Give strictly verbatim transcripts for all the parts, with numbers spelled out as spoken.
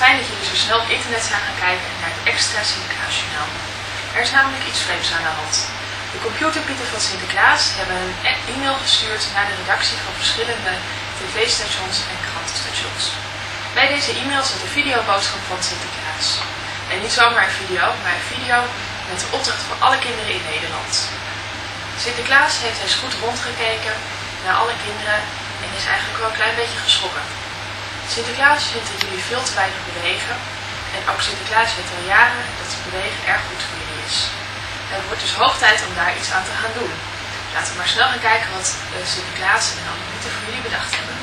fijn dat jullie zo snel op internet zijn gaan kijken naar het extra Sinterklaasjournaal. Er is namelijk iets vreemds aan de hand. De computerpieten van Sinterklaas hebben een e-mail gestuurd naar de redactie van verschillende tv-stations en krantenstations. Bij deze e-mail zit een videoboodschap van Sinterklaas. En niet zomaar een video, maar een video met de opdracht voor alle kinderen in Nederland. Sinterklaas heeft eens goed rondgekeken naar alle kinderen en is eigenlijk wel een klein beetje geschrokken. Sinterklaas vindt dat jullie veel te weinig bewegen en ook Sinterklaas weet al jaren dat het bewegen erg goed voor jullie is. Het wordt dus hoog tijd om daar iets aan te gaan doen. Laten we maar snel gaan kijken wat Sinterklaas en Annemieke voor jullie bedacht hebben.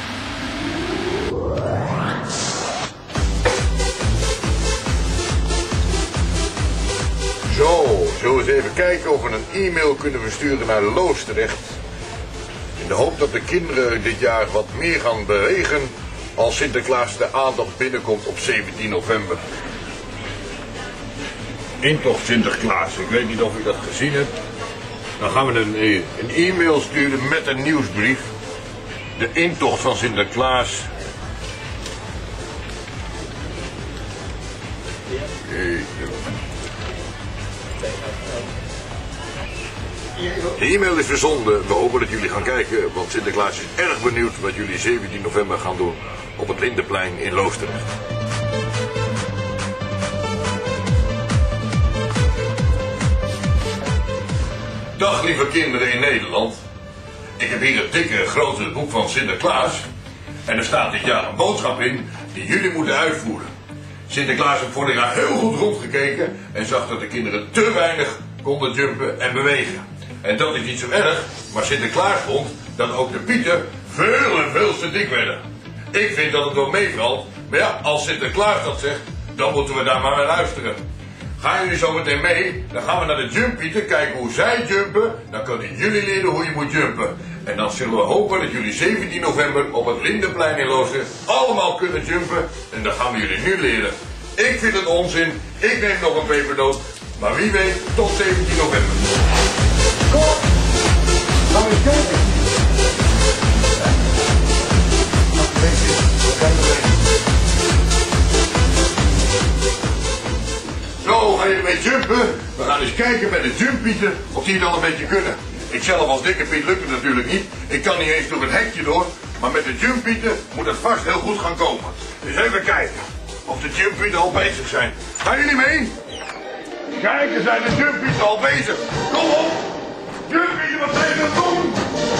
Zo, zullen we eens even kijken of we een e-mail kunnen versturen naar Loosdrecht. In de hoop dat de kinderen dit jaar wat meer gaan bewegen als Sinterklaas de aandacht binnenkomt op zeventien november. Intocht Sinterklaas, ik weet niet of u dat gezien hebt. Dan gaan we een, een e-mail sturen met een nieuwsbrief. De intocht van Sinterklaas. De e-mail is verzonden. We hopen dat jullie gaan kijken, want Sinterklaas is erg benieuwd wat jullie zeventien november gaan doen op het Lindenplein in Loosdrecht. Dag lieve kinderen in Nederland. Ik heb hier het dikke grote boek van Sinterklaas. En er staat dit jaar een boodschap in die jullie moeten uitvoeren. Sinterklaas heeft vorig jaar heel goed rondgekeken en zag dat de kinderen te weinig konden jumpen en bewegen. En dat is niet zo erg, maar Sinterklaas vond dat ook de pieten veel en veel te dik werden. Ik vind dat het wel meevalt, maar ja, als Sinterklaas dat zegt, dan moeten we daar maar naar luisteren. Gaan jullie zo meteen mee, dan gaan we naar de jumppieten kijken hoe zij jumpen, dan kunnen jullie leren hoe je moet jumpen. En dan zullen we hopen dat jullie zeventien november op het Lindenplein in Loosdrecht allemaal kunnen jumpen en dat gaan we jullie nu leren. Ik vind het onzin, ik neem nog een pepernoot, maar wie weet tot zeventien november. Kom, gaan we eens kijken. Zo, ga je mee jumpen? We gaan eens kijken bij de jumppieten of die het al een beetje kunnen. Ik zelf als dikke Piet lukt het natuurlijk niet. Ik kan niet eens door het hekje door. Maar met de jumppieten moet het vast heel goed gaan komen. Dus even kijken of de jumppieten al bezig zijn. Gaan jullie mee? Kijk, er zijn de jumppieten al bezig. Kom op! Jumppieten, wat zijn we doen?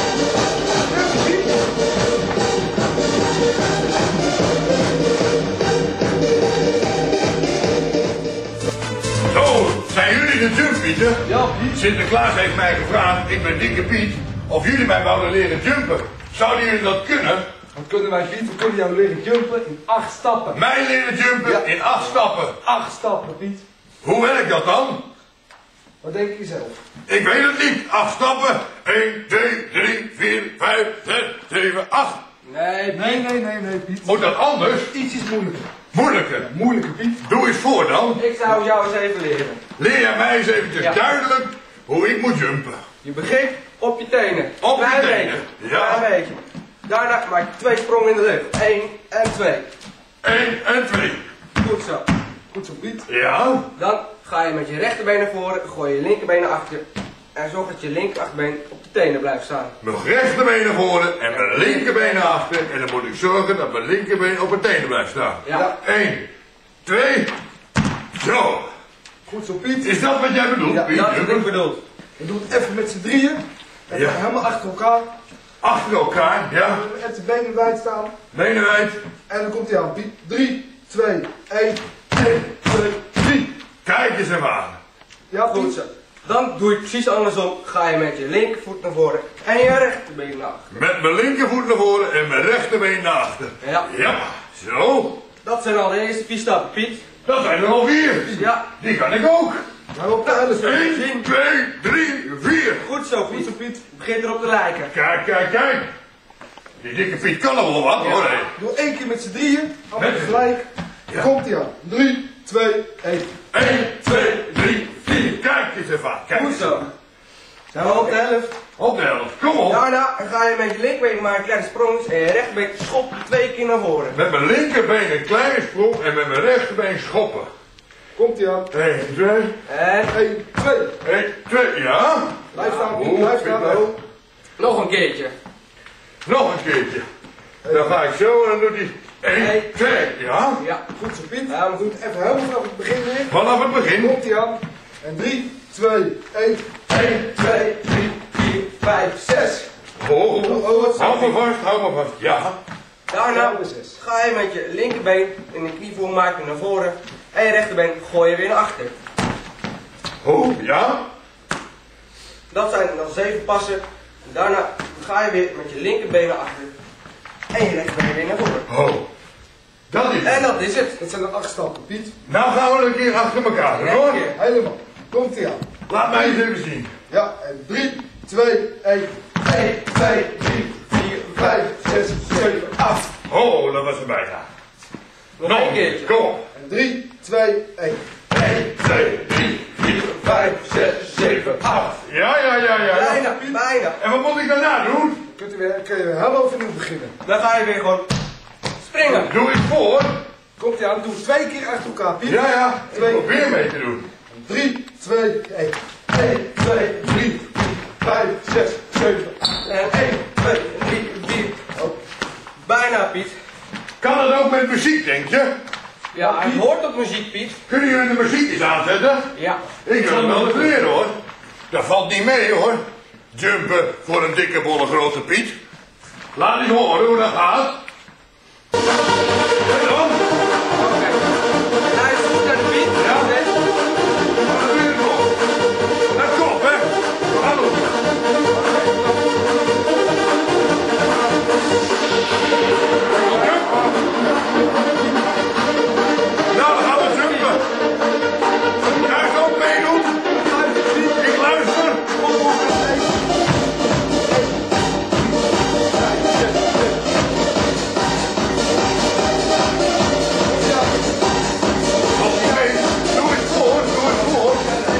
Zo, zijn jullie de jumppieten? Ja, Piet. Sinterklaas heeft mij gevraagd, ik ben dikke Piet, of jullie mij wouden leren jumpen. Zouden jullie dat kunnen? Wat kunnen wij, Piet? We kunnen jou leren jumpen in acht stappen. Mij leren jumpen Ja. in acht stappen. Acht stappen, Piet. Hoe werkt dat dan? Wat denk je zelf? Ik weet het niet. Acht stappen. één, twee, drie, vier, vijf, zes, zeven, acht. Nee, nee, nee, nee, nee, Piet. Moet dat anders? Iets is moeilijker. Moeilijker. Moeilijker, Piet. Doe eens voor dan. Ik zou jou eens even leren. Leer jij mij eens eventjes Ja. duidelijk hoe ik moet jumpen. Je begint op je tenen. Op je Klein tenen. beetje. Ja. Klein beetje. Daarna maak je twee sprongen in de lucht. Eén en twee. één en twee. Goed zo. Goed zo, Piet. Ja. Dan ga je met je rechterbeen naar voren, gooi je linkerbeen naar achter. En zorg dat je linkerachterbeen op de tenen blijft staan. Mijn rechterbeen naar voren en mijn linkerbeen naar achter. En dan moet ik zorgen dat mijn linkerbeen op mijn tenen blijft staan. Ja. één, twee, zo. Goed zo, Piet. Is dat wat jij bedoelt, Ja, Piet? dat is wat ik bedoel. We doen het even met z'n drieën. En Ja. dan helemaal achter elkaar. Achter elkaar, ja. En de benen wijd staan. Benen wijd. En dan komt hij aan, Piet. drie, twee, één. één, twee, drie. Kijk eens even aan. Ja, goed zo. Dan doe je precies andersom. Ga je met je linkervoet naar voren en je rechterbeen naar achter. Met mijn linkervoet naar voren en mijn rechterbeen naar achter. Ja. Ja, zo. Dat zijn al de eerste vier stappen, Piet. Dat zijn er al vier. Ja. Die kan ik ook. Maar op de helft. één, twee, drie, vier. Goed zo, Piet. Goed zo, Piet. Begin erop te lijken. Kijk, kijk, kijk. Die dikke Piet kan er wel wat, hoor. Hé. Doe één keer met z'n drieën. Allemaal Met- tegelijk. Ja. Komt hij aan. drie, twee, één. één, twee, drie, vier. Kijk eens even aan. Kijk Goed eens zo. aan. Zijn we op de helft? Op de helft, kom op. Daarna ga je met je linkerbeen maar een kleine sprong en je rechterbeen schop je twee keer naar voren. Met mijn linkerbeen een kleine sprong en met mijn rechterbeen schoppen. Komt ie aan. één, twee. En één, twee. één, twee, ja. Blijf staan, Piet, Oh, blijf staan. Piet, Oh. nog een keertje. Nog een keertje. Dan ga ik zo en dan doet hij één, Eén, twee, ja. Ja. Goed zo, Piet. Ja, maar Doe het even helemaal vanaf het begin weer. Vanaf het begin. Komt ie aan. En drie, twee, één. één, twee, drie, vier, vijf, zes. Oh, Oh, oh, wat hou staat me vast, hou me vast. Ja. Daarna Ja, zes. ga je met je linkerbeen in de knievoer maken naar voren en je rechterbeen gooi je weer naar achter. Oh, ja. Dat zijn dan zeven passen. Daarna ga je weer met je linkerbeen naar achter en je rechterbeen weer naar voren. Oh. Dat is En het. dat is het. Dat zijn de acht stappen, Piet. Nou gaan we een keer achter elkaar doen, Nog hoor. een keer. Helemaal. Komt ie aan. Laat mij eens even zien. Ja, en drie, twee, één. één, twee, drie, vier, vijf, zes, zeven, acht. Oh, dat was er bijna. Nog een keertje. Kom op. En drie, twee, één. één, twee, drie, vier, vijf, zes, zeven, acht. Ja, ja, ja, ja. Bijna, bijna. En wat moet ik daarna doen? Kunt u weer, kun je weer helemaal opnieuw beginnen. Dan ga je weer gewoon springen. Doe ik voor? Komt ie aan. Doe twee keer achter elkaar, Piet. Ja, ja. Ik Twee. probeer mee te doen. drie, twee, één. één, twee, drie, vijf, zes, zeven. en één, twee, drie, vier. Oh. Bijna, Piet. Kan het ook met muziek, denk je? Ja, hij hoort op muziek, Piet. Kunnen jullie de muziek eens aanzetten? Ja. Ik wil hem wel eens leren, hoor. Dat valt niet mee, hoor. Jumpen voor een dikke bolle grote Piet. Laat eens horen hoe dat gaat. En dan? Oké. Hij is goed naar de Piet. Ja. Zes. Wat doe je nog? Dat klopt, hè? Hallo. Nou, dan gaan we jumpen. Jij gaat ook meedoen. Ik luister. Als je mee, doe het voor, doe het voor.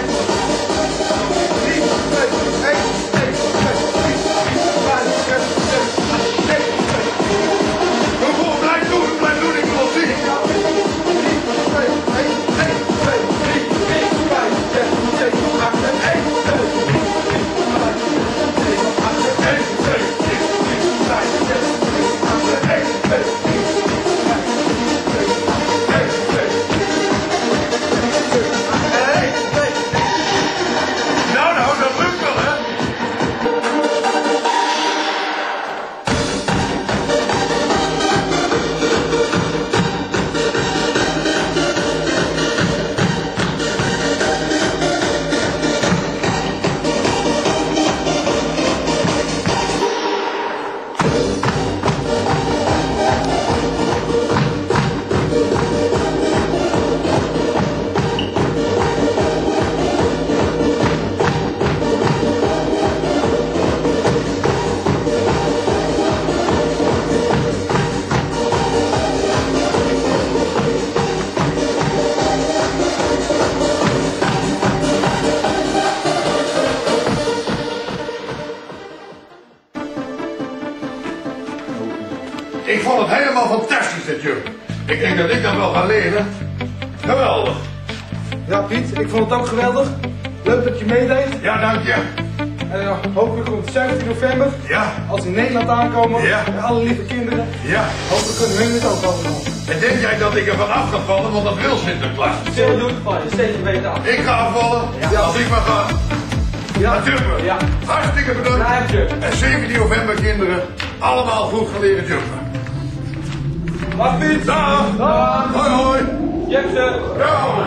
drie, twee, één. één, twee, drie, vier, vijf, zes, zeven, acht, negen, twintig. Doe voor, blijf doen, blijf doen, ik wil het zien. drie, twee, één. één, twee, drie, vier, vijf, zes, zeven, acht, één, twee, drie, vier, vijf, zes, zeven, acht, één, twee, drie, vier, vijf, zes, zeven, acht, één, twee, drie, vier, vijf, zes, zeven, acht, één, twee, één, twee. Nou, nou, dat lukt wel, hè? Ik vond het helemaal fantastisch, dat jump. Ik denk dat ik dat wel ga leren. Geweldig. Ja, Piet, ik vond het ook geweldig. Leuk dat je meedeed. Ja, dank je. En uh, hopelijk komt zeventien november, Ja, als we in Nederland aankomen, Ja. met alle lieve kinderen. ja. Hopelijk kunnen hun het ook allemaal. En denk jij dat ik er van af ga vallen, want dat wil Sinterklaas. Stil doet van je, steek je beter af. Ik ga afvallen, als ik maar ga. Ja, Ga jumpen. Ja. Hartstikke bedankt. Blijf jumpen. En zeventien november, kinderen, allemaal goed gaan leren jumpen. Dag Piet. Dag. Dag. Hoi, hoi. Jepsen. Ja.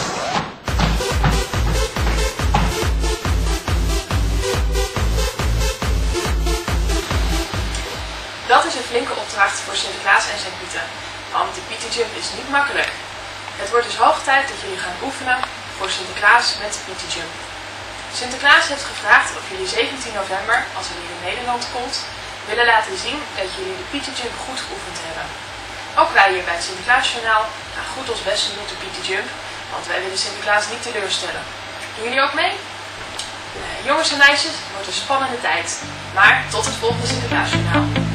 Dat is een flinke opdracht voor Sinterklaas en zijn pieten. Want de pietenjump is niet makkelijk. Het wordt dus hoog tijd dat jullie gaan oefenen voor Sinterklaas met de pietenjump. Sinterklaas heeft gevraagd of jullie zeventien november, als hij weer in Nederland komt, willen laten zien dat jullie de pietenjump goed geoefend hebben. Ook wij hier bij het Sinterklaasjournaal gaan goed ons best doen op de pietenjump, want wij willen Sinterklaas niet teleurstellen. Doen jullie ook mee? Uh, jongens en meisjes, het wordt een spannende tijd. Maar tot het volgende Sinterklaasjournaal.